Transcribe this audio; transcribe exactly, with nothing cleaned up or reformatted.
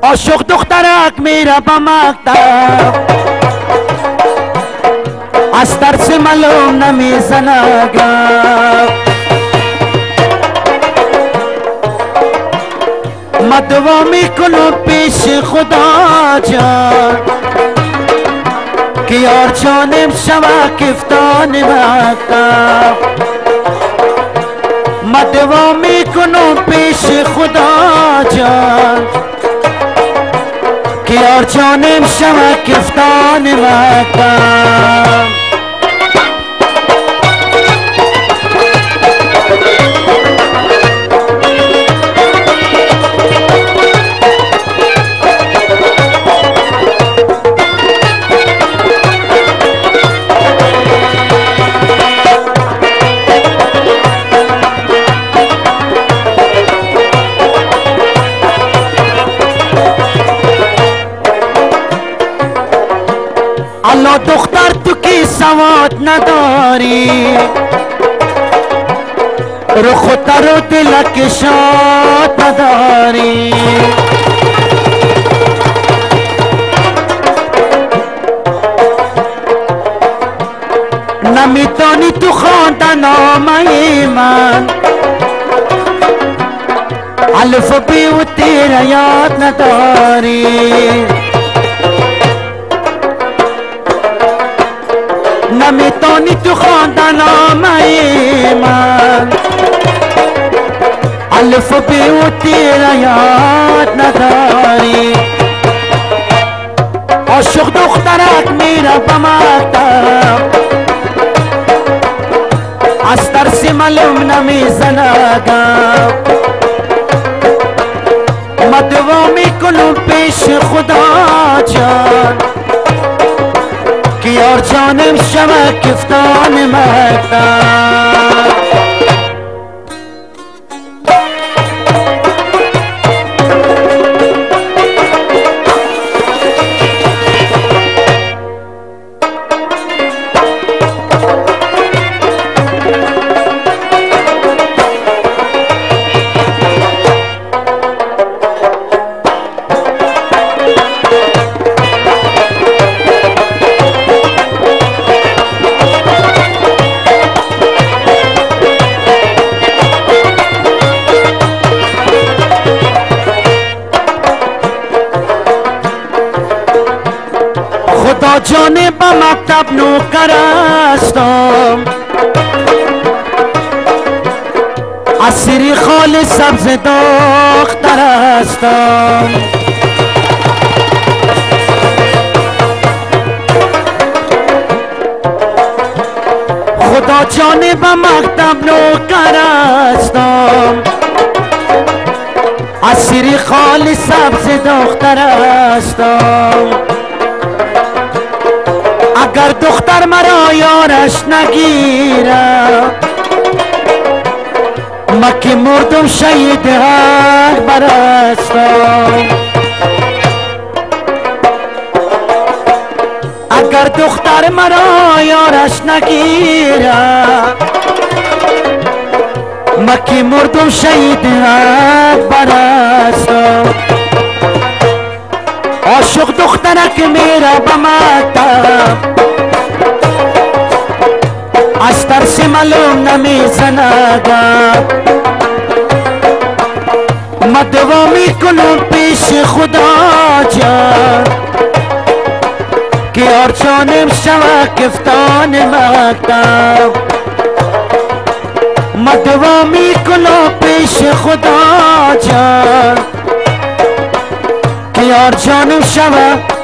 عاشق دخترک میره به مکتب، از ترس معلوم نمیزنه گپ. ما دعا میکنم پیش خدا جان که یار جانم شوه کفتان مکتب. ما دعا میکنم پیش خدا جان که یار جانم شوه کفتان مکتب. الله دختر تو کی سواد نداری، رخ و تر و دلک شاد نداری. نمیتونی تو خواندن نامه من، الف و بی و تیر یاد نداری. نمیتونی تو خواندن نامه من، الف و بی و تیر یاد نداری. عاشق دخترک میره به مکتب، از ترس معلوم نمیزنه گپ. ما دعا میکنم پیش خدا جان که یار جانم شوه کفتان مکتب. خدا جانه با مکتب نوکر هستم، اسیری خال سبز دختر هستم. خدا جانه با مکتب نوکر هستم، اسیری خال سبز دختر هستم. اگر دختر مرا یارش نگیره، ما که مردم شهید اکبر هستم. اگر دختر مرا یارش نگیره، ما که مردم شهید اکبر هستم. عاشق دخترک میره به مکتب، از ترس معلوم نمیزنه گپ. ما دعا میکنم پیش خدا جان که یار جانم شوه کفتان مکتب. ما دعا میکنم پیش خدا جان که یار جانم شوه